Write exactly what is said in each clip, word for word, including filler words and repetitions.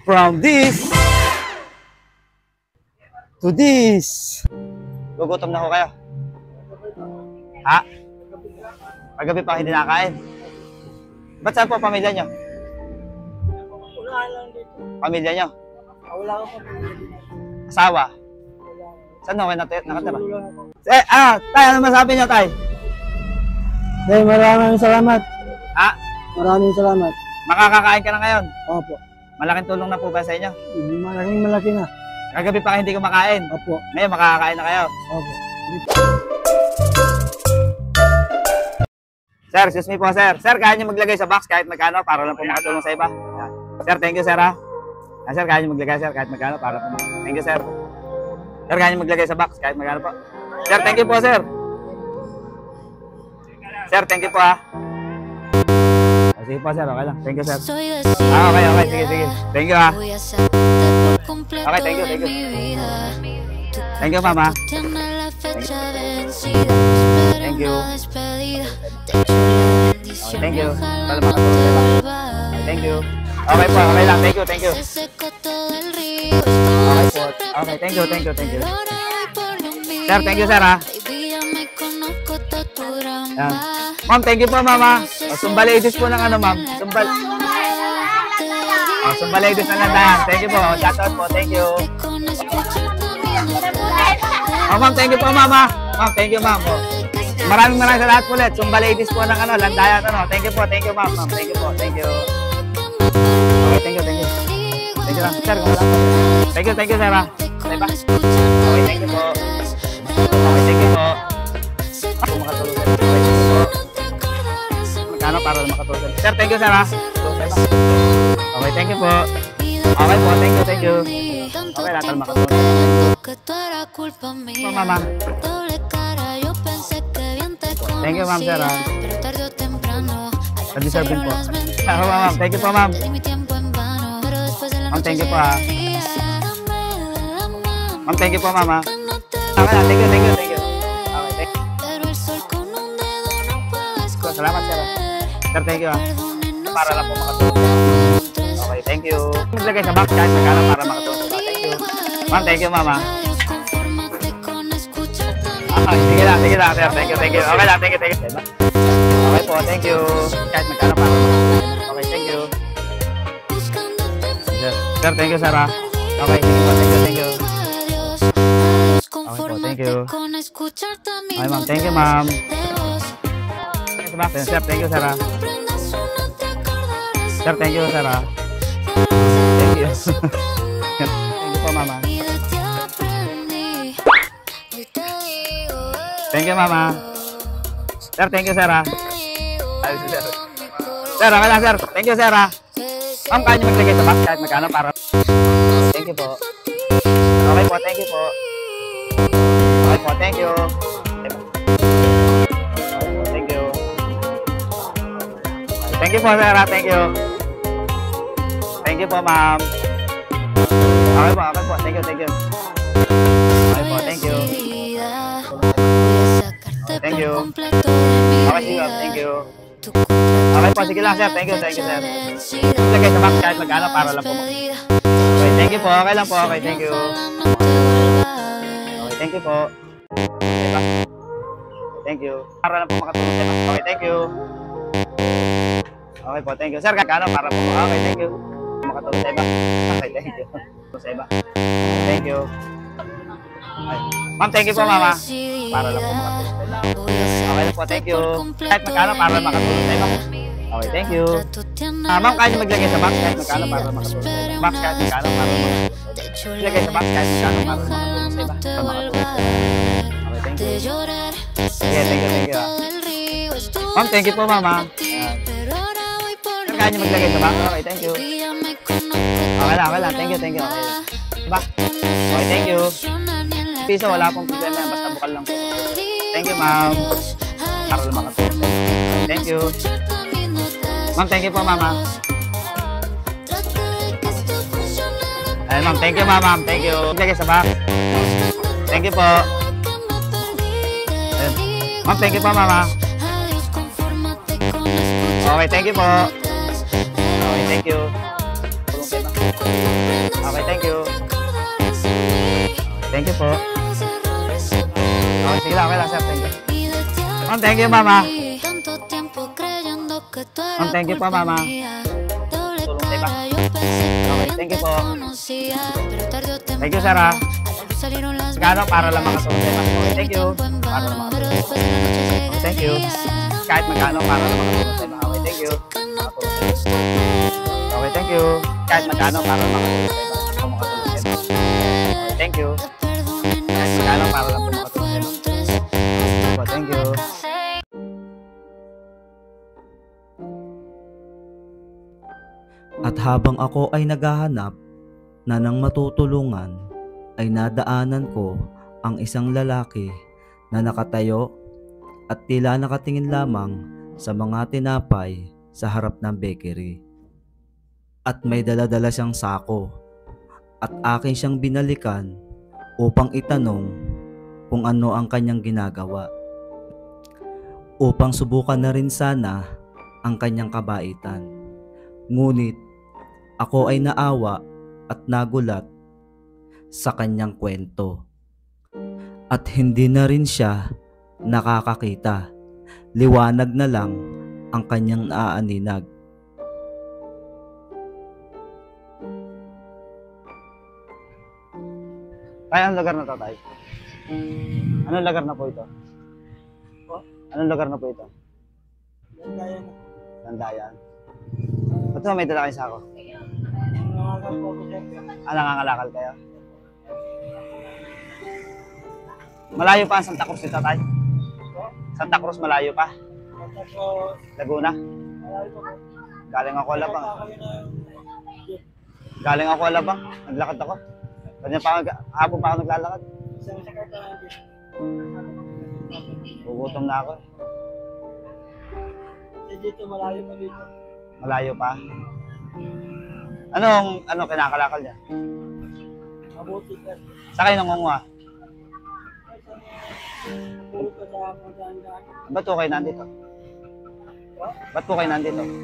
From this to this. Gugutom na ho kayo. Ha? Paggabi pa hindi nakakain. Ba't saan po pamilya nyo? Unahan lang dito. Pamilya nyo? Wala ka pa. Asawa? Saan na kayo nat- nakatira? Eh, ah, tay, ano masabi nyo, tay? Tay, maraming salamat. Ha? Maraming salamat. Makakakain ka na ngayon? Opo. Malaking tulong na po ba sa inyo? Malaking malaki na. Kagabi pa hindi kumakain. Opo. Ngayon makakakain na kayo. Opo. Sir, excuse me po, sir. Sir, kaya nyo maglagay sa box kahit magkano para lang po makatulong sa iba. Yan. Sir, thank you, sir, ha? Ah, sir, kaya nyo maglagay, sir, kahit magkano para po. Thank you, sir. Sir, kaya nyo maglagay sa box kahit magkano po. Sir, thank you po, sir. Sir, thank you po, ha? Ah, sige po, sir. Okay lang. Thank you, sir. Ah, okay, okay. Sige, sige. Thank you, ha? Okay, thank you, thank you. Thank you, mama. Thank you. Okay, thank you. Para makatulong. Thank you. Okay po, okay lang. Thank you, thank you. Okay po. Okay, thank you, thank you, thank you. Sir, thank you, sir, ha? Yan. Ma'am, thank you po, mama. Oh, Sumba Ladies po ng ano, ma'am. Sumbal. Oh, Sumba Ladies na landayan. Thank you po. Shout out po. Thank you. Oh, ma'am, thank you po, mama. Ma'am, thank you, ma'am. Oh. Maraming maraming sa lahat po ulit. Sumba Ladies po ng ano, landayan. Ano. Thank you po, thank you, ma'am. Ma'am, thank you po. Thank you. Okay, thank you, thank you. Thank you, lang. Sir, kung wala po. Thank you, thank you, sir, ha? Okay ba? Okay, thank you po. Okay, thank you po. Ako makatulog. Okay, thank you po. Magkano para makatulog? Sir, thank you, sir, ha? Okay ba? Okay, thank you po. Okay po, thank you, thank you. Okay, lahat makatulog. Po, mama. Thank you, ma'am, sir, ha? Nag-deserve din po. Ako, ma'am. Thank you po, ma'am. Ma'am, thank you po, ha? Ma'am, thank you po, mama. Okay lang, thank you, thank you, thank you. Okay, thank you. Salamat, sir. Sir, thank you, ha? Para lang po makatulong. Okay, thank you. Maglagay sa box kahit magkano para makatulong. Thank you. Ma'am, thank you, mama. Okay, sige lang, sige lang, sir. Thank you, thank you. Okay lang, thank you, thank you. Okay po, thank you. Kahit magkano para makatulong. Okay, thank you. Sir, thank you, sir, ha? Okay, thank you, thank you, thank you. Okay po, thank you. Okay, ma'am, thank you, ma'am. Sir, thank you, sir, ha? Sir, thank you, sir, ha? Thank you. Thank you po, mama. Thank you, mama. Sir, thank you, sir, ha? Ay, sir. Sir, okay lang, sir. Thank you, sir, ha? Ma'am, kaya nyo maglagay sa box kahit magkano para... Thank you po. Okay po, thank you po. Okay po, thank you. Okay po, thank you. Thank you po, sir, ha? Thank you. Thank you po, ma'am. Okay po, okay po. Thank you, thank you. Okay po, thank you. Thank you. Okay, sige, thank you. Okay po, sige lang, sir. Thank you, thank you, sir. Lagay sa box kahit magkano para lang po. Okay, thank you po. Okay lang po. Okay, thank you. Okay, thank you po. Okay ba? Thank you. Para lang po makatulong sa box. Okay, thank you. Okay po, thank you. Sir, magkano para po. Okay, thank you. Makatulong sa iba. Okay, thank you. Sa iba. Thank you. Ma'am, thank you po, mama. Para lang po makatulong sa iba. Okay lang po, thank you. Kahit magkano para makatulong sa iba. Okay, thank you. Ah, ma'am, kaya nyo maglagay sa box kahit magkano para makatulong sa iba. Box kahit magkano para makatulong. Maglagay sa box kahit magkano para makatulong sa iba. Para makatulong. Okay, thank you. Okay, thank you, thank you. Ma'am, thank you po, mama. Sir, kaya nyo maglagay sa box. Okay, thank you. Okay lang, okay lang. Thank you, thank you. Okay lang. Diba? Okay, thank you. Piso, wala pong problema. Basta bukal lang po. Thank you, ma'am. Para lang makatulong. Thank you. Ma'am, thank you po, mama. Ay, ma'am, thank you, ma'am. Thank you. Maglagay sa box. Thank you po. Ma'am, thank you po, mama. Okay, thank you po. Okay, thank you. Tulong kayo, ma'am. Okay, thank you. Thank you po. Okay, sige lang, okay lang sir, thank you. Ma'am, thank you mama. Ma'am, thank you po mama. Tulong tayo ba? Okay, thank you po. Thank you sir ha. Sigano para lang makatulong tayo. Okay, thank you. Para lang makatulong. Okay, thank you. Kahit magkano para lang makatulong tayo. Okay, thank you. Okay, thank you. Kahit magkano para lang makatulong tayo. Okay, thank you. Kahit magkano para lang makatulong tayo. Okay, thank you. At habang ako ay naghahanap na ng matutulungan, ay nadaanan ko ang isang lalaki na nakatayo at tila nakatingin lamang sa mga tinapay sa harap ng bakery. At may dala-dala siyang sako at akin siyang binalikan upang itanong kung ano ang kanyang ginagawa, upang subukan na rin sana ang kanyang kabaitan. Ngunit ako ay naawa at nagulat sa kanyang kwento. At hindi na rin siya nakakakita. Liwanag na lang ang kanyang naaaninag. Tay, anong lugar na to, tay? Anong lugar na po ito? Anong lugar na po ito? Landayan. Landayan. Ba't may dala kayo sa ako? Nangangagal po ako sir. Ah, nangangalakal kayo? Malayo pa ang Santa Cruz dito, tay? Santa Cruz, malayo pa? Tapos, Laguna? malayo po po. Galing ako Alabang. Kami na yung jeep. Galing ako Alabang. Naglakad ako. Ganyan pa, ako- hapon pa ako naglalakad. Isang sakay pa ng jeep. Gugutom na ako. Kasi dito, malayo pa dito. Malayo pa. Anong, ano kinakalakal niya? Mabuti sir. Sa kayo nangunguha? Puro pa sa mga daan-daan. Ba't po kayo nandito? Ba't po kayo nandito? Ay,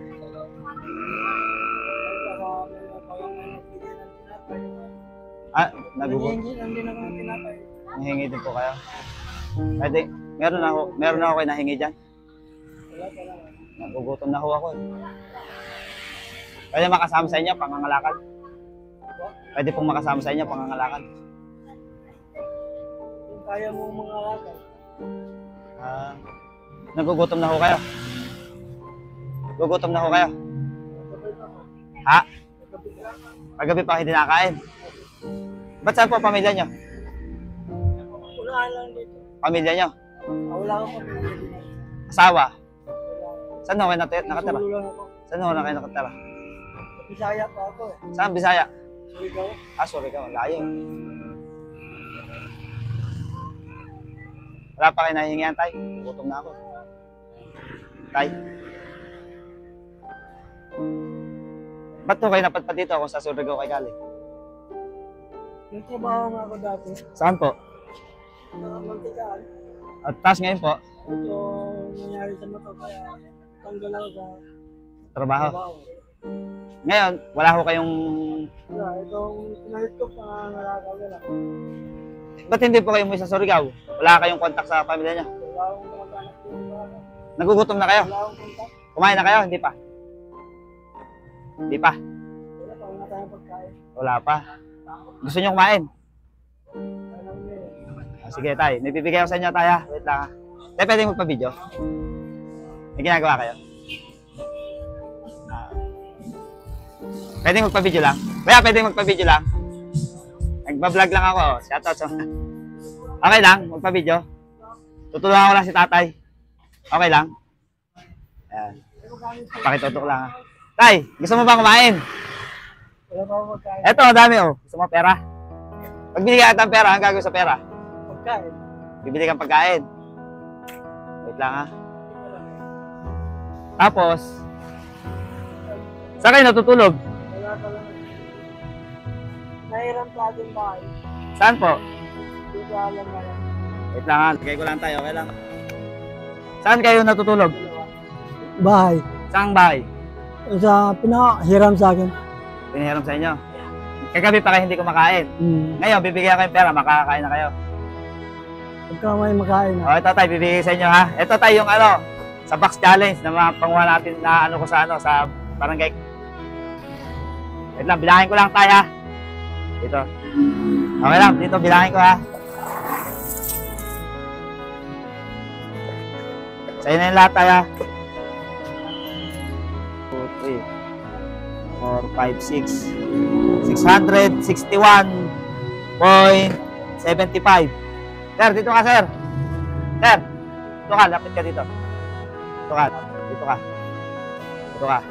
baka may napagangan na bigyan ng tinapay. Ah, nagugutom. Nandiyan nandun ako ng tinapay. Nahingi din po kayo. Pwede, meron ako, meron ako kayo nahingi dyan. Wala pa lang. Nagugutom na ho ako eh. Pwede makasama sa inyo, pangangalakal. Pwede pong makasama sa inyo, pangangalakal. Kung kaya mo mga lakal. Ah, nagugutom na ho kayo. Nagugutom na ho kayo. Ha? Paggabi pa hindi nakain. Ba't saan po ang pamilya nyo? Unahan lang dito. Pamilya nyo? Ah, wala akong pamilya dito. Asawa? Wala. Saan ho kayo nat- nakatira? Sulo lang ako. Saan ho na kayo nakatira? Bisaya pa ako eh. Saan? Bisaya? Surigao. Ah, sorry ka, layo. Wala pa kayo nahihingihan, tay. Gutom na ako. Tay. Ba't po kayo napadpad dito kung sa Surigao kayo galing? Yung trabaho nga ako dati. Saan po? Uh, Mantikaan. At taas ngayon po, Ito nangyari sa mata kaya tanggal ako sa trabaho. trabaho. Ngayon, wala ho kayong... Wala, itong pinalit ko pangangalakal na lang. Ba't hindi po kayo umuwi sa Surigao? Wala kayong kontak sa pamilya niyo? Wala akong kamag-anak dito sa akin. Nagugutom na kayo? Wala akong kontak. Kumain na kayo? Hindi pa? Hindi pa? Wala pa, wala tayong pagkain. Wala pa. Gusto niyo kumain? Alam niyo eh. Ah, sige, tay. May bibigay ako sa inyo, tay, ha? Wait lang, ha? Tay, pwede magpa-video? May ginagawa kayo? Ah. Pwede magpa-video lang? Kaya pwede magpa-video lang? Nagba-vlog lang ako. Shoutout sa... Okay lang? Magpa-video? Tutulungan ko lang si tatay. Okay lang? Ayan. Pakitutok lang, ha? Tay, gusto mo ba kumain? Wala pa akong pagkain. Eto, dami, oh. Gusto mo pera? Pag binigyan ka ng pera, ang gagawin sa pera? Pagkain. Bibili kang pagkain. Wait lang, ha? Tapos, saan kayo natutulog? Wala pa lang. Nahiram sa ating bahay. Saan po? Dito alam na lang. Wait lang, ha? Lagay ko lang tayo, okay lang. Saan kayo natutulog? Bahay. Saan bahay? Sa pinahiram sa akin. Pinahiram sa inyo. Kagabi pa kayo hindi kumakain. Hmm. Ngayon, bibigyan kayo ng pera, makakakain na kayo. Pagka may makain O, na. ito tayo, bibigyan sa inyo ha. Ito tayo yung ano, sa box challenge na mga panguha natin na ano ko sa ano, sa barangay. Wait lang, bilangin ko lang tayo ha. Dito. Okay lang, dito bilangin ko ha. Sa'yo na yung lahat tayo ha. two, three, four, five, six. six hundred sixty-one point seven five. Sir, dito ka, sir. Sir, dito ka, lapit ka dito. Dito ka, dito ka. Dito ka.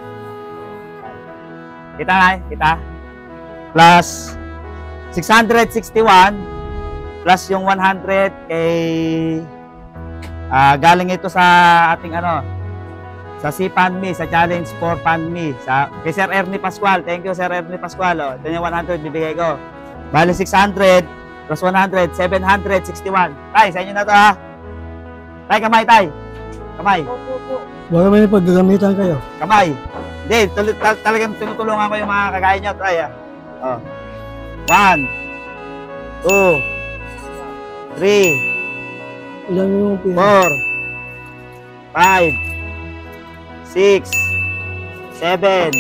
Kita na, kita. Plus six hundred sixty-one plus yung one hundred kay ah, galing ito sa ating ano, sa si Panmi, sa challenge for Panmi, sa kay Sir Ernie Pascual. Thank you, Sir Ernie Pascual. Oh. Ito yung one hundred bibigay ko. Bali six hundred plus one hundred, seven hundred sixty-one. Tay, sa inyo na to ha. Tay, kamay, tay. Kamay. Baka may paggagamitan kayo. Kamay. Hindi, tul- tal- talagang tinutulungan ko yung mga kagaya nyo. Tay, ha. Oh. One. Two. Three. Ilan yung pira? Four. Five. Six. Seven.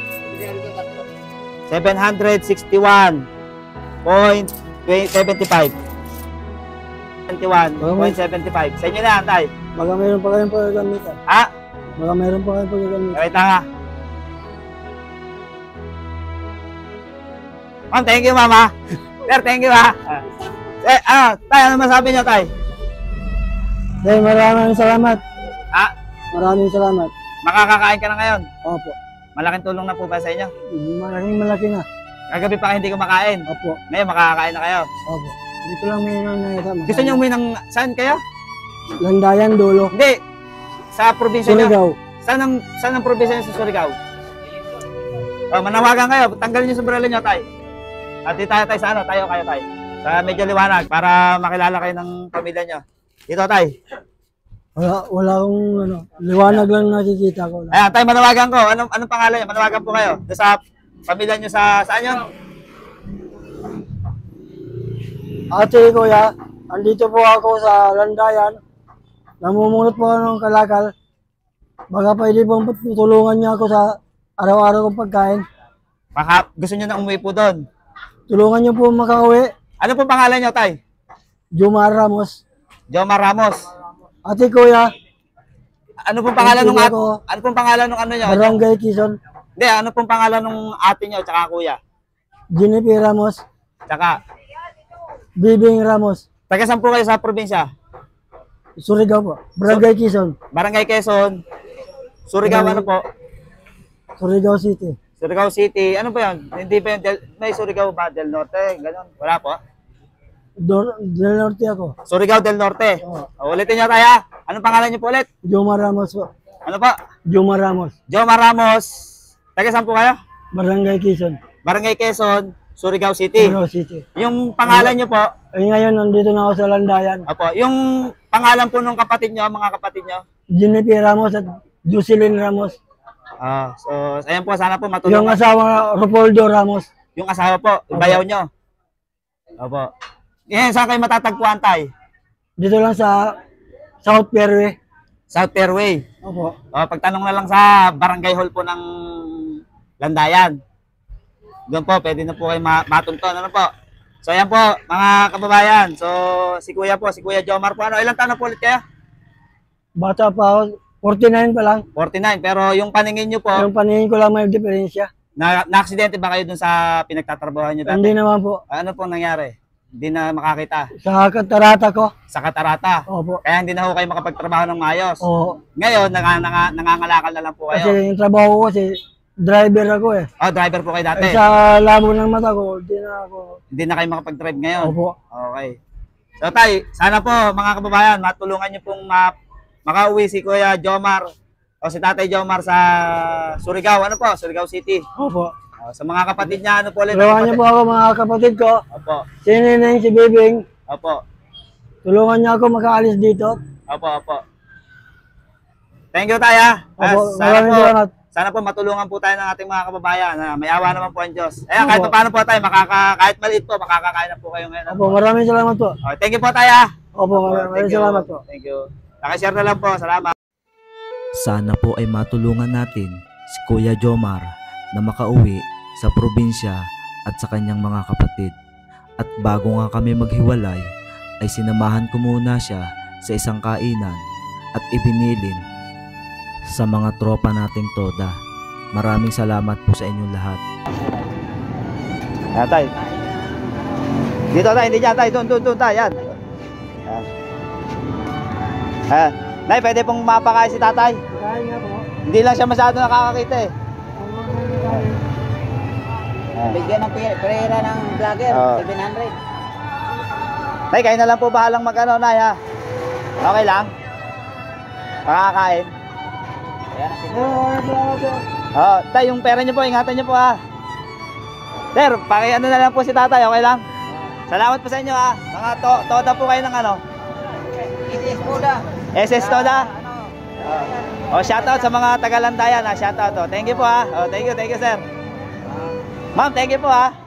Seven hundred sixty-one point seventy-five. seventy-one point seventy-five. Sa inyo na, tay. Baka mayroon pa kayong paggagamitan. Ha? Baka mayroon pa kayong paggagamitan. Wait lang ha. Ma'am, thank you, mama. Sir, thank you ha. Ah. Eh, ah, tay, ano masabi niyo, tay? Dahil maraming salamat. Ha? Maraming salamat. Makakakain ka na ngayon. Opo. Malaking tulong na po ba sa inyo? Malaking malaki na. Kagabi pa kayo hindi kumakain. Opo. Ngayon, makakakain na kayo. Opo. Dito lang may nakita. Gusto niyo umuwi ng... Saan kayo? Landayan, Dulo. Hindi. Sa probinsya niyo. Surigao. Saan ang, saan ang probinsya niyo sa Surigao? Oh, manawagan kayo. Tanggalin niyo yung sombrero niyo, tay. At di tayo, tay, sa ano? Tayo kayo, tay. Sa medyo liwanag para makilala kayo ng pamilya niyo. Dito, tay. Wala, wala akong ano, liwanag lang nakikita ko. Ayan, tay, manawagan ko. Anong, anong pangalan niyo? Manawagan po kayo. Doon sa pamilya niyo sa... Saan yun? Ate, kuya, andito po ako sa Landayan. Namumulot po ako ng kalakal. Baka pwede pong tulungan niya ako sa araw-araw kong pagkain. Baka gusto niyo na umuwi po doon. Tulungan niyo po makauwi. Ano po pangalan niyo, tay? Jomar Ramos. Jomar Ramos. Ate, kuya, Ano pong pangalan nung at, Ako. ano pong pangalan nung ano niyo? Barangay Quezon. Hindi, ano pong pangalan nung ate niyo tsaka kuya? Jennifer Ramos. Tsaka, Bibing Ramos. taga saan po kayo sa probinsya? Surigao po. Barangay Quezon. Barangay Quezon, Surigao, ano po? Surigao City. Surigao City, ano ba yun? Hindi ba yun, Del, may Surigao ba? Del Norte, ganun. Wala po. Dor Del Norte ako. Surigao del Norte. Oo. O, ulitin niyo tayo. Anong pangalan niyo po ulit? Jomar Ramos po. Ano po? Jomar Ramos. Jomar Ramos. Taga saan po kayo? Barangay Quezon. Barangay Quezon, Surigao City. Surigao City. Yung pangalan niyo po, Ay ngayon, nandito na ako sa Landayan. opo, yung pangalan po nung kapatid niyo, mga kapatid niyo. Jennifer Ramos at Jocelyn Ramos. Ah, so ayan po, sana po Yung matulungan asawa, Ropoldo Ramos. yung asawa po, yung bayaw nyo. Opo. Yan, saan kayo matatagpuan, tay? Dito lang sa South Fairway. South Fairway. Opo. O, pagtanong na lang sa barangay hall po ng Landayan. Doon po, pwede na po kayo ma matunton. Ano po? So, ayan po, mga kababayan. So, si Kuya po, si Kuya Jomar po. Ano, ilang taon na po ulit kaya? Bata pa ako, forty-nine pa lang. forty-nine. Pero yung paningin nyo po, Yung paningin ko lang may diferensya. na, na-aksidente ba kayo dun sa pinagtatrabaho nyo dati? Hindi naman po. Ano pong nangyari? Hindi na makakita Sa katarata ko. sa katarata. Opo. Kaya hindi na ho kayo makapagtrabaho ng maayos. Oo. Ngayon, nanga, nanga, nangangalakal na lang po Kasi kayo. yung trabaho ko kasi driver ako eh. Oh, driver po kayo dati. Eh, sa labo ng mata ko, hindi na ako. Hindi na kayo makapag-drive ngayon. Opo. Okay. So, tay, sana po, mga kababayan, matulungan niyo pong ma makauwi si Kuya Jomar o si Tatay Jomar sa Surigao. Ano po? Surigao City. Opo. Oh, sa mga kapatid niya, ano po ulit? Tulungan niyo po ako mga kapatid ko. Opo. Si Neneng, si Bibing. Opo. Tulungan niyo ako makaalis dito. Opo, opo. Thank you, tay, ha. Ah, Opo. sana Maraming po, salamat. Sana po matulungan po tayo ng ating mga kababayan. Na may awa naman po ang Diyos. Ayan, kahit Opo. pa paano po tayo, makaka, kahit maliit po, makakakain na po kayo ngayon. Opo, maraming salamat po. Okay, thank you po tayo. ah. Opo, maraming Thank you. salamat po. Thank you. Nakashare na lang po. Salamat. Sana po ay matulungan natin si Kuya Jomar na makauwi sa probinsya at sa kanyang mga kapatid. At bago nga kami maghiwalay, ay sinamahan ko muna siya sa isang kainan at ibinilin sa mga tropa nating Toda. Maraming salamat po sa inyong lahat. Ayan, tay. Dito tayo, hindi dyan tayo. Doon, doon, doon tayo. Yan. Ayan. Ayan. Nay, pwede pong mapakain si tatay. Kaya nga po. Hindi lang siya masyado nakakakita eh. Ayan. Bigyan ng pera ng vlogger, Oo. seven hundred. Tay, kayo na lang po bahalang mag-ano, Nay, ha? Okay lang? Makakain? Ayan, Oo, tay, yung pera niyo po, ingatan niyo po, ha? Sir, pakiano na lang po si tatay, okay lang? Salamat po sa inyo, ha? Mga to toda po kayo ng ano? isis po na. S S Toda? Oh, shoutout sa mga Tagalandayan, ha? Shoutout, oh. Thank you po, ha? Oh, thank you, thank you, sir. Ma'am, thank you po, ha?